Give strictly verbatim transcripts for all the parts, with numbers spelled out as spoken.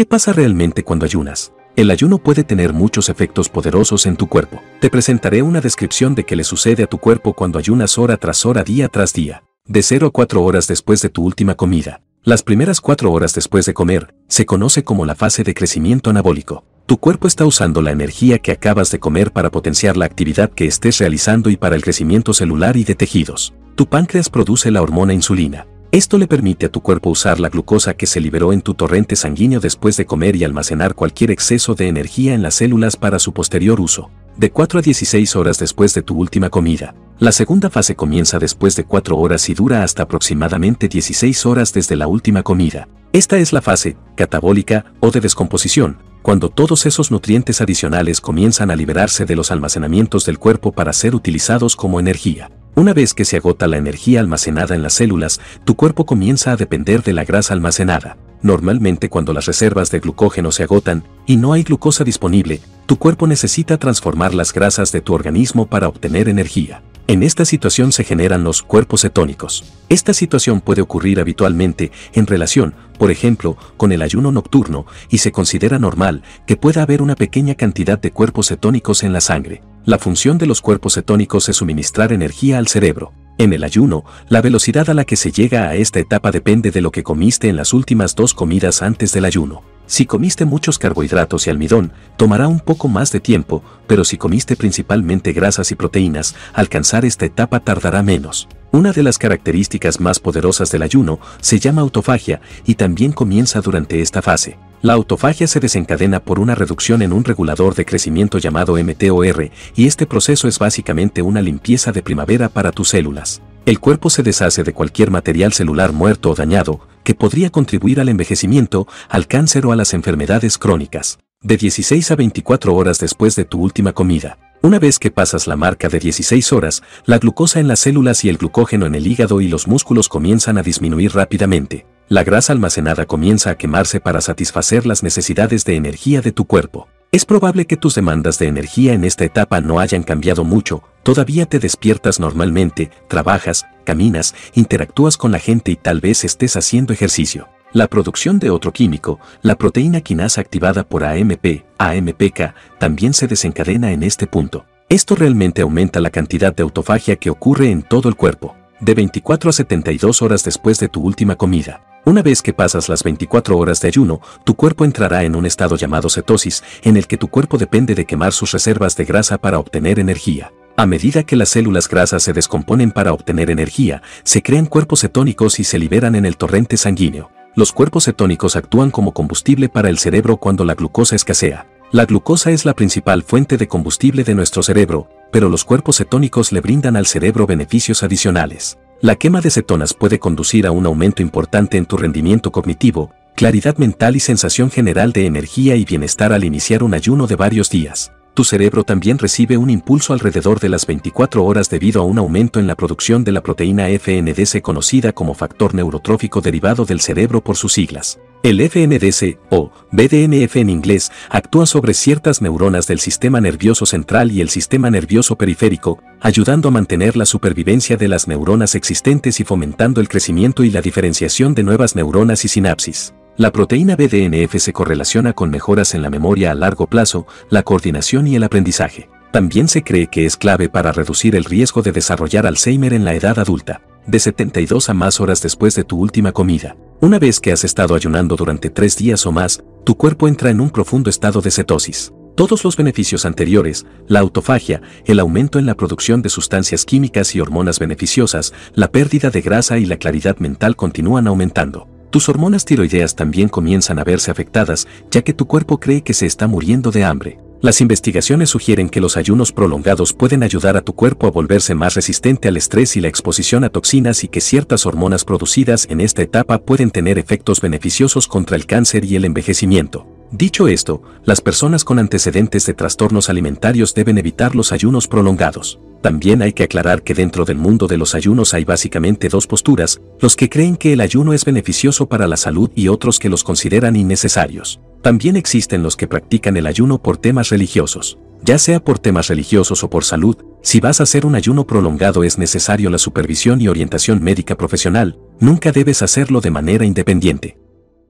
¿Qué pasa realmente cuando ayunas? El ayuno puede tener muchos efectos poderosos en tu cuerpo. Te presentaré una descripción de qué le sucede a tu cuerpo cuando ayunas hora tras hora, día tras día. De cero a cuatro horas después de tu última comida. Las primeras cuatro horas después de comer se conoce como la fase de crecimiento anabólico. Tu cuerpo está usando la energía que acabas de comer para potenciar la actividad que estés realizando y para el crecimiento celular y de tejidos. Tu páncreas produce la hormona insulina. Esto le permite a tu cuerpo usar la glucosa que se liberó en tu torrente sanguíneo después de comer y almacenar cualquier exceso de energía en las células para su posterior uso. De cuatro a dieciséis horas después de tu última comida. La segunda fase comienza después de cuatro horas y dura hasta aproximadamente dieciséis horas desde la última comida. Esta es la fase catabólica o de descomposición, cuando todos esos nutrientes adicionales comienzan a liberarse de los almacenamientos del cuerpo para ser utilizados como energía. Una vez que se agota la energía almacenada en las células, tu cuerpo comienza a depender de la grasa almacenada. Normalmente cuando las reservas de glucógeno se agotan y no hay glucosa disponible, tu cuerpo necesita transformar las grasas de tu organismo para obtener energía. En esta situación se generan los cuerpos cetónicos. Esta situación puede ocurrir habitualmente en relación, por ejemplo, con el ayuno nocturno, y se considera normal que pueda haber una pequeña cantidad de cuerpos cetónicos en la sangre. La función de los cuerpos cetónicos es suministrar energía al cerebro. En el ayuno, la velocidad a la que se llega a esta etapa depende de lo que comiste en las últimas dos comidas antes del ayuno. Si comiste muchos carbohidratos y almidón, tomará un poco más de tiempo, pero si comiste principalmente grasas y proteínas, alcanzar esta etapa tardará menos. Una de las características más poderosas del ayuno se llama autofagia y también comienza durante esta fase. La autofagia se desencadena por una reducción en un regulador de crecimiento llamado mTOR, y este proceso es básicamente una limpieza de primavera para tus células. El cuerpo se deshace de cualquier material celular muerto o dañado que podría contribuir al envejecimiento, al cáncer o a las enfermedades crónicas. De dieciséis a veinticuatro horas después de tu última comida. Una vez que pasas la marca de dieciséis horas, la glucosa en las células y el glucógeno en el hígado y los músculos comienzan a disminuir rápidamente. La grasa almacenada comienza a quemarse para satisfacer las necesidades de energía de tu cuerpo. Es probable que tus demandas de energía en esta etapa no hayan cambiado mucho, todavía te despiertas normalmente, trabajas, caminas, interactúas con la gente y tal vez estés haciendo ejercicio. La producción de otro químico, la proteína quinasa activada por A M P, A M P K, también se desencadena en este punto. Esto realmente aumenta la cantidad de autofagia que ocurre en todo el cuerpo. De veinticuatro a setenta y dos horas después de tu última comida. Una vez que pasas las veinticuatro horas de ayuno, tu cuerpo entrará en un estado llamado cetosis, en el que tu cuerpo depende de quemar sus reservas de grasa para obtener energía. A medida que las células grasas se descomponen para obtener energía, se crean cuerpos cetónicos y se liberan en el torrente sanguíneo. Los cuerpos cetónicos actúan como combustible para el cerebro cuando la glucosa escasea. La glucosa es la principal fuente de combustible de nuestro cerebro, pero los cuerpos cetónicos le brindan al cerebro beneficios adicionales. La quema de cetonas puede conducir a un aumento importante en tu rendimiento cognitivo, claridad mental y sensación general de energía y bienestar al iniciar un ayuno de varios días. Tu cerebro también recibe un impulso alrededor de las veinticuatro horas debido a un aumento en la producción de la proteína F N D C conocida como factor neurotrófico derivado del cerebro por sus siglas. El F N D C, o B D N F en inglés, actúa sobre ciertas neuronas del sistema nervioso central y el sistema nervioso periférico, ayudando a mantener la supervivencia de las neuronas existentes y fomentando el crecimiento y la diferenciación de nuevas neuronas y sinapsis. La proteína B D N F se correlaciona con mejoras en la memoria a largo plazo, la coordinación y el aprendizaje. También se cree que es clave para reducir el riesgo de desarrollar Alzheimer en la edad adulta. De setenta y dos a más horas después de tu última comida. Una vez que has estado ayunando durante tres días o más, tu cuerpo entra en un profundo estado de cetosis. Todos los beneficios anteriores, la autofagia, el aumento en la producción de sustancias químicas y hormonas beneficiosas, la pérdida de grasa y la claridad mental continúan aumentando. Tus hormonas tiroideas también comienzan a verse afectadas, ya que tu cuerpo cree que se está muriendo de hambre. Las investigaciones sugieren que los ayunos prolongados pueden ayudar a tu cuerpo a volverse más resistente al estrés y la exposición a toxinas y que ciertas hormonas producidas en esta etapa pueden tener efectos beneficiosos contra el cáncer y el envejecimiento. Dicho esto, las personas con antecedentes de trastornos alimentarios deben evitar los ayunos prolongados. También hay que aclarar que dentro del mundo de los ayunos hay básicamente dos posturas, los que creen que el ayuno es beneficioso para la salud y otros que los consideran innecesarios. También existen los que practican el ayuno por temas religiosos. Ya sea por temas religiosos o por salud, si vas a hacer un ayuno prolongado es necesario la supervisión y orientación médica profesional, nunca debes hacerlo de manera independiente.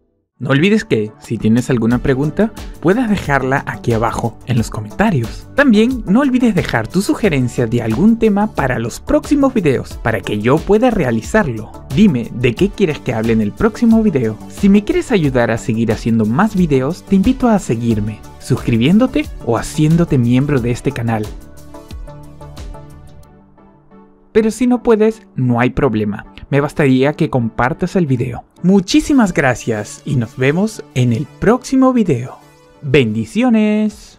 No olvides que, si tienes alguna pregunta, puedes dejarla aquí abajo en los comentarios. También no olvides dejar tu sugerencia de algún tema para los próximos videos, para que yo pueda realizarlo. Dime de qué quieres que hable en el próximo video. Si me quieres ayudar a seguir haciendo más videos, te invito a seguirme, suscribiéndote o haciéndote miembro de este canal. Pero si no puedes, no hay problema. Me bastaría que compartas el video. Muchísimas gracias y nos vemos en el próximo video. ¡Bendiciones!